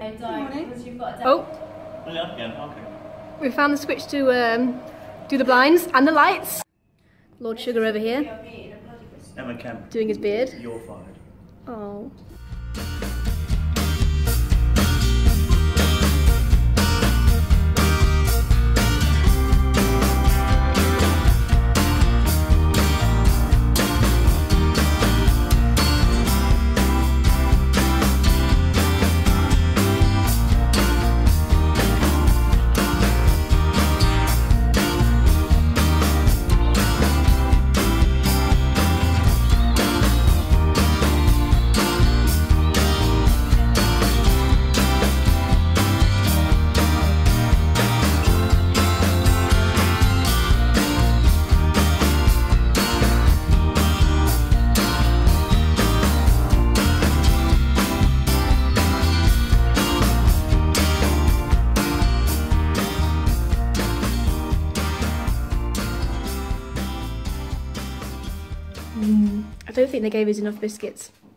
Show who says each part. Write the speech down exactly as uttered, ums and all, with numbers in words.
Speaker 1: No, don't, because you've got a
Speaker 2: Oh.
Speaker 3: Yeah, yeah, okay.
Speaker 2: We found the switch to um, do the blinds and the lights. Lord Sugar over here.
Speaker 3: Emma Kemp.
Speaker 2: Doing his beard.
Speaker 3: You're fired.
Speaker 2: Oh. Mm, I don't think they gave us enough biscuits.